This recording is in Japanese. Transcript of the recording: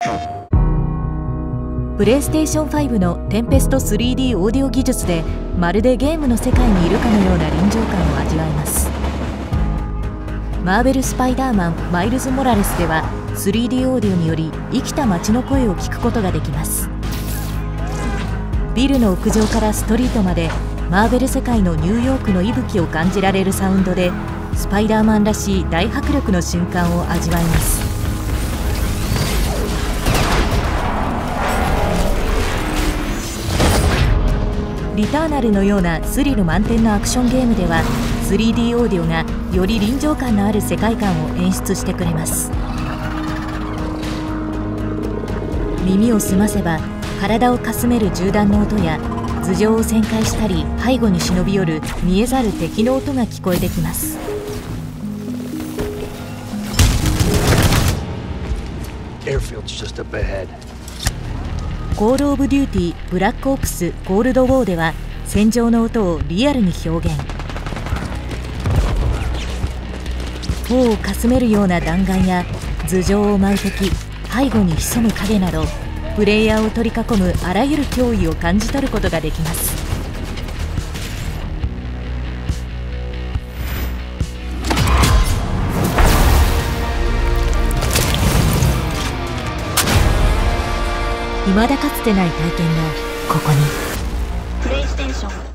プレイステーション5のテンペスト 3D オーディオ技術でまるでゲームの世界にいるかのような臨場感を味わえます。マーベル・スパイダーマンマイルズ・モラレスでは 3D オーディオにより生きた街の声を聞くことができます。ビルの屋上からストリートまでマーベル世界のニューヨークの息吹を感じられるサウンドでスパイダーマンらしい大迫力の瞬間を味わえます。リターナルのようなスリル満点のアクションゲームでは 3D オーディオがより臨場感のある世界観を演出してくれます。耳を澄ませば体をかすめる銃弾の音や頭上を旋回したり背後に忍び寄る見えざる敵の音が聞こえてきます。コール・オブ・デューティー・ブラック・オプス・コールド・ウォーでは戦場の音をリアルに表現。頬をかすめるような弾丸や頭上を舞う敵、背後に潜む影などプレイヤーを取り囲むあらゆる脅威を感じ取ることができます。未だかつてない体験がここに。プレイステーション